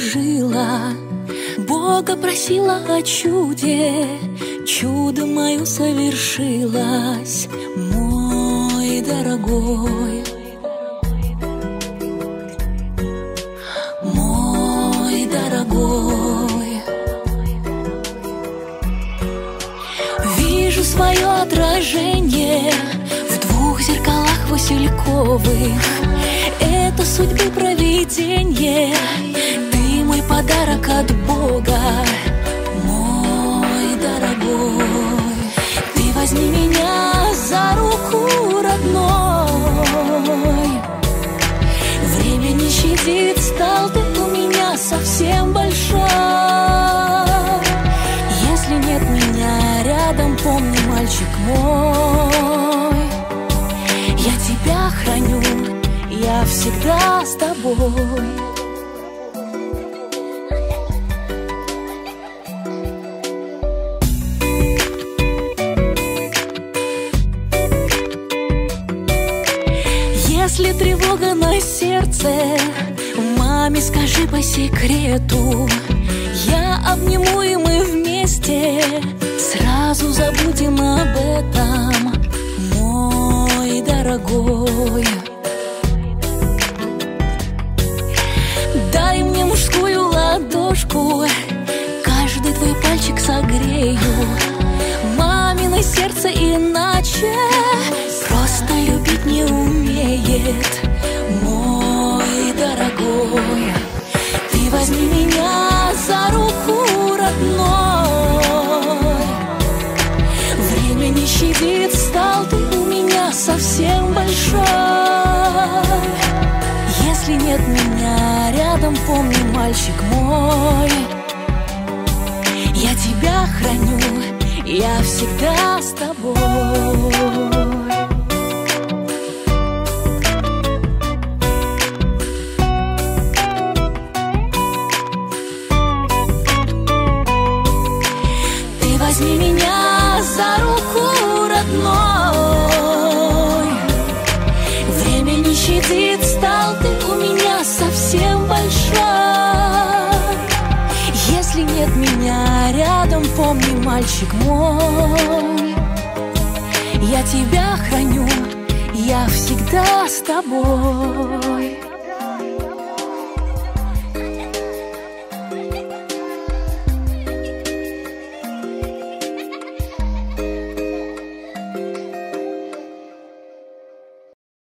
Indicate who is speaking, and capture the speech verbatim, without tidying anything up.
Speaker 1: жила, Бога просила о чуде, чудо мое совершилось, мой дорогой. Мой дорогой, вижу свое отражение в двух зеркалах васильковых. Это судьбы провидение, ты мой подарок от Бога. Мой дорогой, ты возьми меня за руку, родной. Время не щадит, стал ты у меня совсем большой. Если нет меня рядом, помни, мальчик мой, я тебя храню, я всегда с тобой. Если тревога на сердце, маме скажи по секрету, я обниму, и мы вместе сразу забудем об этом, мой дорогой. Дай мне мужскую ладошку, каждый твой пальчик согрею. Мамино сердце иначе просто любить не умеет, мой дорогой. Ты возьми меня за руку, родной. Время не щадит, стал ты у меня совсем большой. Если нет меня рядом, помни, мальчик мой, я тебя храню, я всегда с тобой. Возьми меня за руку, родной. Время не щадит, стал ты у меня совсем большой. Если нет меня рядом, помни, мальчик мой, я тебя храню, я всегда с тобой.